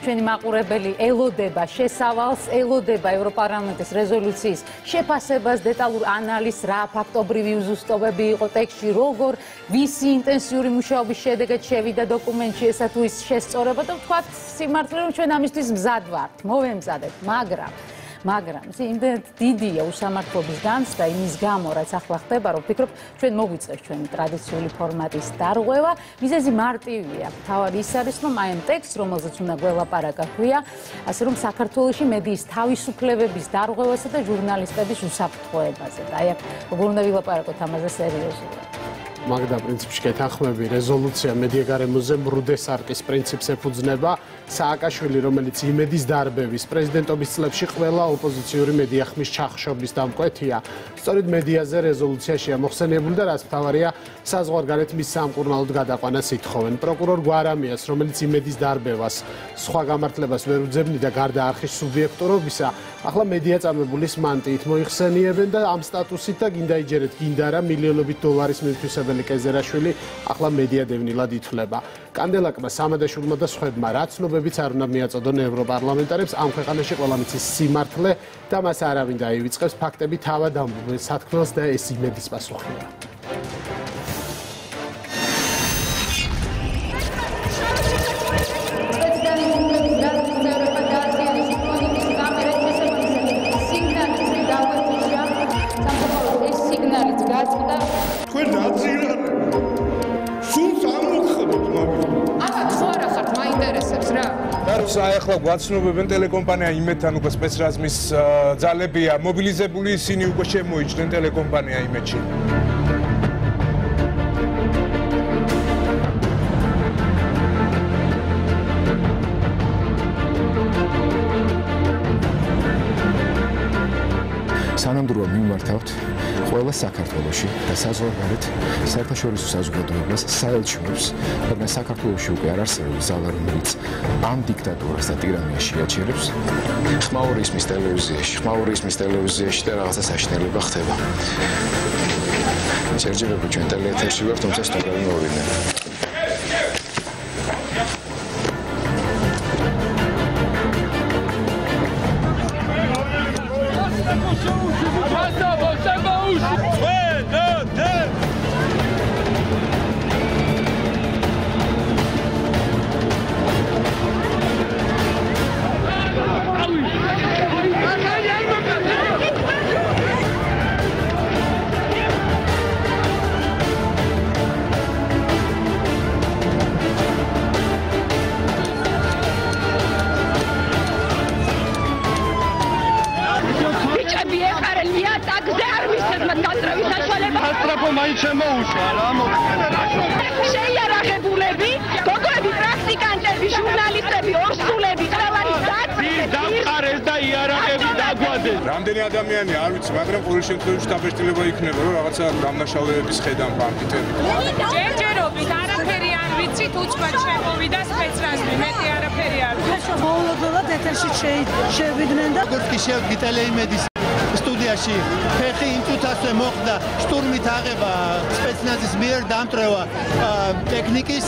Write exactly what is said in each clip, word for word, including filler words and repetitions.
ჩვენი მაყურებელი ელოდება შესავალს, ელოდება ევროპარლამენტის რეზოლუციის შეფასებას, დეტალურ ანალიზს, რა ფაქტობრივი უზუსტობები იყო ტექსტში, როგორ, ვისი ინტენსიური მუშაობის შედეგად შევიდა დოკუმენტში ესა თუ ის შესწორება და ვთქვათ სიმართლე რომ ჩვენ ამისთვის მზად ვართ, მოვემზადეთ, მაგრამ მაგრამ იმდენად დიდია უსამართლობის განცდა იმის გამო, რაც ახლა ხდება, რომ ვფიქრობ, ჩვენ მოგვიწევს ჩვენი ტრადიციული ფორმატის დარღვევა. მიზეზი მარტივია. თავად ის არის, რომ აი ამ ტექსტს, რომელზეც უნდა გველაპარაკა, ქვია, ასე რომ საქართველოში მედიის თავისუფლებების დარღვევასა და ჟურნალისტების უსაფრთხოებაზე. და აი აქ როგორ უნდა ვილაპარაკოთ ამაზე სერიოზულად. მაგდა პრინციპში გეთანხმები, რეზოლუცია მედია გარემოზე მრუდეს არყის პრინციპს ეფუძნება. სააკაშვილი, რომელიც იმედის დარბევის პრეზიდენტობის წლებში ყველა ოპოზიციური მედია ხმის ჩახშობის დამკვეთია, სწორედ მედიაზე რეზოლუციაშია მოხსენიებული და რაც მთავარია, საზღვარგარეთ მის სამკურნალოდ გადაყვანას ითხოვენ. პროკურორ გვარამიას, რომელიც იმედის დარბევას სხვა გამართლებას ვერ უძებნიდა გარდა არხის სუბიექტურობისა, ახლა მედია წამებულის მანტიით მოიხსენიებენ და ამ სტატუსით და გინდა იჯერეთ, გინდა რა მილიონობით დოლარის მითვისებელი კეზერაშვილი ახლა მედია დევნილად ითვლება. კანდელაკმა, სამადაშვილმა და სხვებმა რა ცნობებიც არ უნდა მიაწოდონ ევროპარლამენტარებს, ამ ქვეყანაში ყველა მიცის სიმართლე და მას არავინ დაივიწყებს, ფაქტები თავად ამბობენ სათქმელს და ეს იმედის პასუხია. თქვენ დაწირანე. სულს ამოხებთ მაგას. აბა ხო არა ხართ, მაინტერესებს რა. დარბს ახლა გვაცნობებენ ტელეკომპანია იმედთან უკვე სპეცრაზმის ძალებია მობილიზებული, ისინი უკვე შემოიჭრნენ ტელეკომპანია იმედში. სანამდვილად მიმართავთ ყველა საქართველოში და საზღვარგარეთ საერთაშორისო საზოგადოებას საელჩოებს, მაგრამ საქართველოში უკვე არ არსებობს ზალა, რომელიც ამ დიქტატურას და ტირანიას შეაჩერებს. ხმაური ისმის ტელევიზიაში, ხმაური ისმის ტელევიზიაში და რაღაცა საშინელება ხდება. შერჯერები ჩვენ ტელეეთერში ვართ, თუმცა სტუმრები მოვიდნენ. მაინც შემოუშვა რა შეიარაღებულები, გოგოები, პრაქტიკანტები, ჟურნალისტები, ორსულები, ყველანი დაფყარეს და იარაღები დაგვადეს. რამდენი ადამიანი არ ვიცი, მაგრამ ყოველ შემთხვევაში დაბეჭდილება იქნება, რომ რაღაცა დამნაშავეების ხედან ბანკიტები. ჯერჯერობით არაფერი არ ვიცით, უცბად შემოვიდა სპეცრაზმი, მეტი არაფერი არ ვიცით. მოულოდნელად ეთერში შევიდნენ და როგორც კი შევდგით ტელეიმედის სტუდიაში ფეხი იმ წუთასვე მოხდა შტურმით აღება სპეცნაზის მიერ დამტრევა ტექნიკის.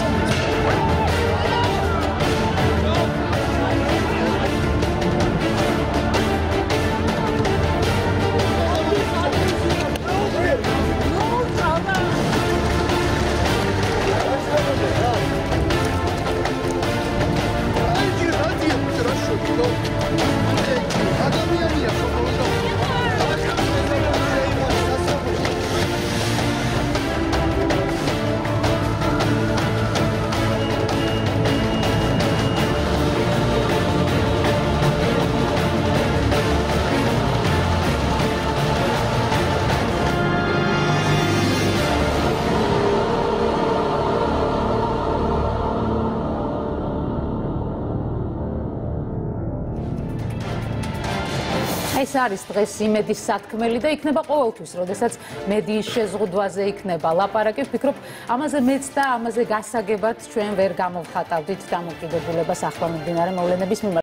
ეს არის დღეს იმედის სათქმელი და იქნება ყოველთვის, როდესაც მედიის შეზღუდვაზე იქნება ლაპარაკი. ვფიქრობ, ამაზე მეც და ამაზე გასაგებად ჩვენ ვერ გამოვხატავდით დამოკიდებულებას ახლა მიმდინარე მოვლენების მიმართ.